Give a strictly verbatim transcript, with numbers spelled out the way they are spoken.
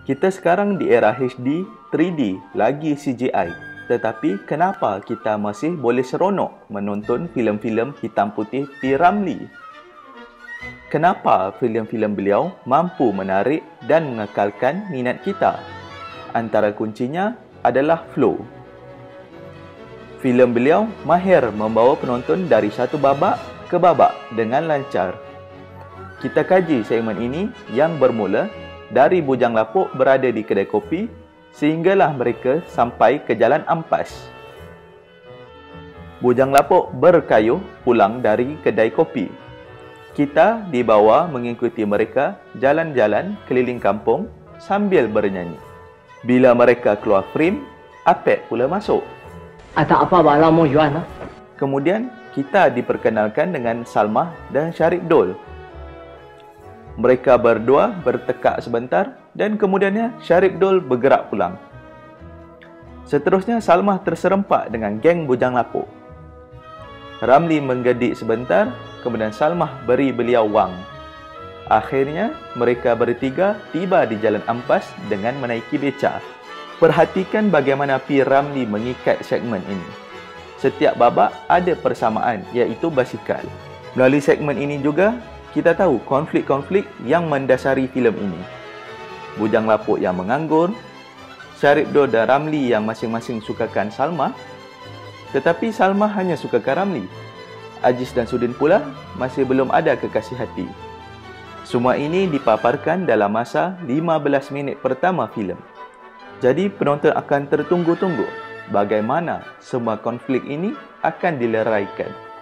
Kita sekarang di era H D, tiga D, lagi C G I. Tetapi kenapa kita masih boleh seronok menonton filem-filem hitam putih P. Ramlee? Kenapa filem-filem beliau mampu menarik dan mengekalkan minat kita? Antara kuncinya adalah flow. Filem beliau mahir membawa penonton dari satu babak ke babak dengan lancar. Kita kaji segmen ini yang bermula dari bujang lapuk berada di kedai kopi sehinggalah mereka sampai ke Jalan Ampas. Bujang lapuk berkayuh pulang dari kedai kopi. Kita dibawa mengikuti mereka jalan-jalan keliling kampung sambil bernyanyi. Bila mereka keluar frame, Apek pula masuk. Atau apa bala mo Yuan? Kemudian kita diperkenalkan dengan Salmah dan Syarif Dol. Mereka berdua bertekak sebentar dan kemudiannya Syarif Dol bergerak pulang. Seterusnya Salmah terserempak dengan geng bujang lapuk. Ramlee menggedik sebentar, kemudian Salmah beri beliau wang. Akhirnya mereka bertiga tiba di Jalan Ampas dengan menaiki beca. Perhatikan bagaimana P. Ramlee mengikat segmen ini. Setiap babak ada persamaan, iaitu basikal. Melalui segmen ini juga, kita tahu konflik-konflik yang mendasari filem ini. Bujang lapuk yang menganggur, Syarif Dol dan Ramlee yang masing-masing sukakan Salmah, tetapi Salmah hanya sukakan Ramlee. Aziz dan Sudin pula masih belum ada kekasih hati. Semua ini dipaparkan dalam masa lima belas minit pertama filem. Jadi penonton akan tertunggu-tunggu bagaimana semua konflik ini akan dileraikan.